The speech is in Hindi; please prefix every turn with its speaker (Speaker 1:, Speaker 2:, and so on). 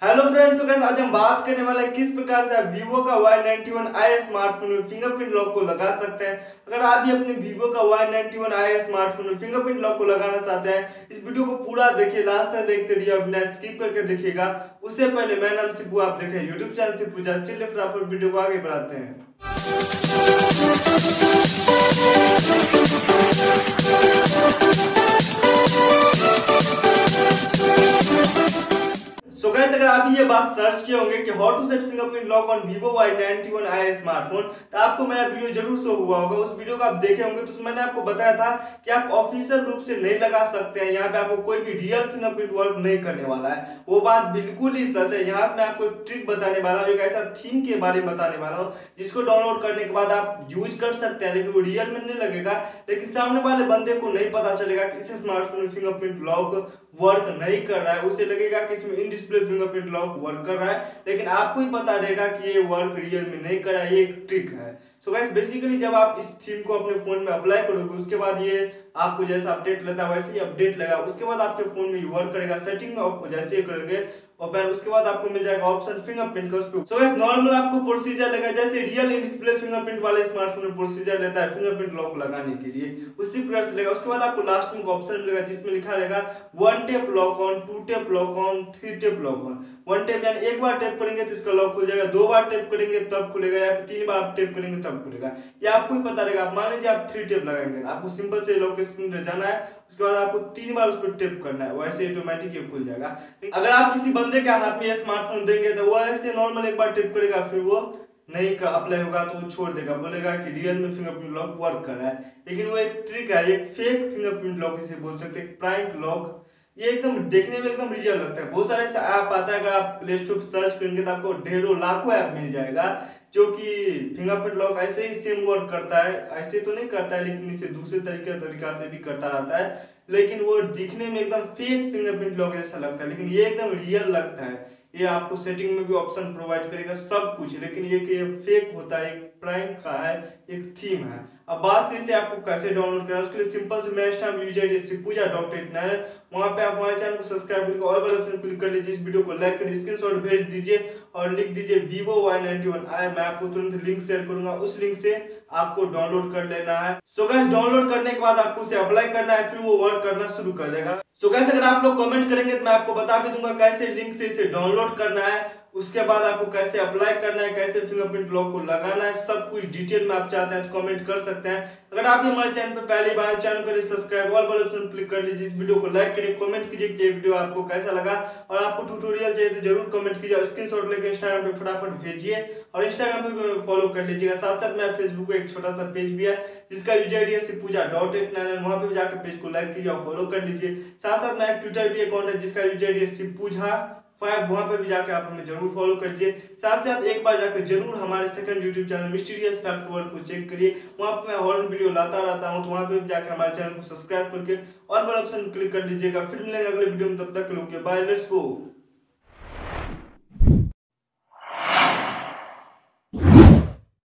Speaker 1: हेलो फ्रेंड्स, तो आज हम बात करने वाले हैं किस प्रकार से आप Vivo का Y91i स्मार्टफोन में फिंगरप्रिंट लॉक को लगा सकते हैं। अगर आप भी अपने Vivo का Y91i स्मार्टफोन में फिंगरप्रिंट लॉक को लगाना चाहते हैं, इस वीडियो को पूरा देखिए, लास्ट तक देखते रहिए, बिना स्किप करके देखिएगा। उससे पहले मैं नाम सिपू, आप देखें यूट्यूब चैनल सिपू। चलिए फटाफट वीडियो को आगे बढ़ाते हैं। सो गाइस, अगर आप ये बात सर्च किए होंगे कि how to set fingerprint lock on Vivo Y91i smartphone, तो आपको मेरा वीडियो जरूर शो हुआ होगा। उस वीडियो को आप देखे होंगे, तो मैंने आपको बताया था कि आप ऑफिशियल रूप से नहीं लगा सकते हैं। यहाँ पे आपको कोई भी रियल फिंगरप्रिंट वर्क नहीं करने वाला है। वो बात बिल्कुल ही सच है। यहाँ पे मैं आपको एक ट्रिक बताने वाला हूँ, एक ऐसा थीम के बारे में बताने वाला हूँ जिसको डाउनलोड करने के बाद आप यूज कर सकते हैं, लेकिन वो रियल में नहीं लगेगा। लेकिन सामने वाले बंदे को नहीं पता चलेगा कि इस स्मार्टफोन में फिंगरप्रिंट लॉक वर्क नहीं कर रहा है। उसे लगेगा कि इसमें in display fingerprint lock work कर रहा है, लेकिन आपको ही पता रहेगा कि ये वर्क रियल में नहीं कर रहा है। ये एक ट्रिक है। सो गाइस, बेसिकली जब आप इस थीम को अपने फोन में अप्लाई करोगे, उसके बाद ये आपको जैसा अपडेट लेता है वैसे ही अपडेट लगा, उसके बाद आपके फोन में ये वर्क करेगा। सेटिंग में आप जैसे करेंगे ओपन, उसके बाद आपको मिल जाएगा ऑप्शन फिंगरप्रिंट का। उस पे सो गाइस, नॉर्मल आपको प्रोसीजर लगा जैसे रियल इन डिस्प्ले फिंगरप्रिंट वाले स्मार्टफोन में प्रोसीजर लेता है फिंगरप्रिंट लॉक लगाने के लिए, उसी प्रकार से लेगा। उसके बाद आपको लास्ट में ऑप्शन मिलेगा जिसमें लिखा रहेगा 1 tap lock on, 2 tap lock on, 3 tap lock on. 1 tap यानी एक बार टैप करेंगे तो इसका लॉक खुल जाएगा, 2 बार टैप करेंगे तब खुलेगा, या 3 बार टैप करेंगे तब खुलेगा। ये आपको ही पता रहेगा। आप मान लीजिए आप 3 टैप लगाएंगे, आपको सिंपल से लॉक स्क्रीन पे जाना है, उसके बाद आपको 3 बार उस पर टैप करना है, वैसे ऑटोमेटिक ये खुल जाएगा। अगर आप किसी बंदे के हाथ में ये स्मार्टफोन देंगे तो वो ऐसे नॉर्मल एक बार टैप करेगा, फिर वो नहीं का अप्लाई होगा तो वो छोड़ देगा, बोलेगा कि रियल में फिंगरप्रिंट लॉक वर्क कर रहा है। लेकिन वो एक ट्रिक है, एक फेक फिंगरप्रिंट लॉक इसे बोल सकते हैं, प्रैंक लॉक। ये एकदम देखने में एकदम रियल लगता है। बहुत सारे ऐसे ऐप आता है, अगर आप प्ले स्टोर पर सर्च करेंगे तो आपको ढेरों लाखों ऐप मिल जाएगा जो कि फिंगरप्रिंट लॉक ऐसे ही सेम वर्क करता है। ऐसे तो नहीं करता है, लेकिन इसे दूसरे तरीका से भी करता रहता है, लेकिन वो दिखने में एकदम फेक फिंगरप्रिंट लॉक जैसा लगता है, लेकिन ये एकदम रियल लगता है। ये आपको सेटिंग में भी ऑप्शन प्रोवाइड करेगा सब कुछ, लेकिन ये फेक होता है, एक प्रैंक का है, एक थीम है। अब बात फिर से आपको कैसे डाउनलोड करना है, उसके लिए सिंपल से मैं टाइम यूजर आईडी sipuja.89, वहां पे आप हमारे चैनल को सब्सक्राइब करके और बेल आइकन क्लिक कर लीजिए। इस वीडियो को लाइक करिए, स्क्रीनशॉट भेज दीजिए और लिख दीजिए Vivo Y91i। मैं आपको तुरंत लिंक शेयर करूंगा, उस लिंक से आपको डाउनलोड कर लेना है। सो गाइस, डाउनलोड करने के बाद आपको उसे अप्लाई करना है, फिर वो वर्क करना शुरू कर देगा। सो गाइस, अगर आप लोग कमेंट करेंगे तो मैं आपको बता भी दूंगा कैसे लिंक से इसे डाउनलोड करना है, उसके बाद आपको कैसे अप्लाई करना है, कैसे फिंगरप्रिंट लॉक को लगाना है, सब कुछ डिटेल में आप चाहते हैं तो कमेंट कर सकते हैं। अगर आप भी हमारे चैनल पर पहली बार, चैनल को सब्सक्राइब और बेल आइकन क्लिक कर लीजिए। इस वीडियो को लाइक करिए, कमेंट कीजिए कि ये वीडियो आपको कैसा लगा, और आपको ट्यूटोरियल चाहिए तो जरूर कमेंट कीजिए और स्क्रीनशॉट लेकर इंस्टाग्राम पे फटाफट भेजिए, और इंस्टाग्राम पे फॉलो कर लीजिएगा। साथ साथ में फेसबुक पे एक छोटा सा पेज भी है जिसका यूजर आईडी है sipuja.89, वहां पे जाकर पेज को लाइक कीजिए और फॉलो कर लीजिए। साथ साथ में एक ट्विटर भी अकाउंट है जिसका यूजर आईडी है sipuja5, वहां पे भी जाकर आप हमें जरूर फॉलो कर लीजिए। साथ साथ एक बार जाकर जरूर हमारे second YouTube channel mysterious fact world को चेक करिए, वहां पे मैं हॉरर वीडियो लाता रहता हूं, तो वहां पे भी जाकर हमारे चैनल को सब्सक्राइब करके और बेल आइकन क्लिक कर लीजिएगा। फिर मिलेंगे अगले वीडियो में, तब तक के लिए बाय, लेट्स गो।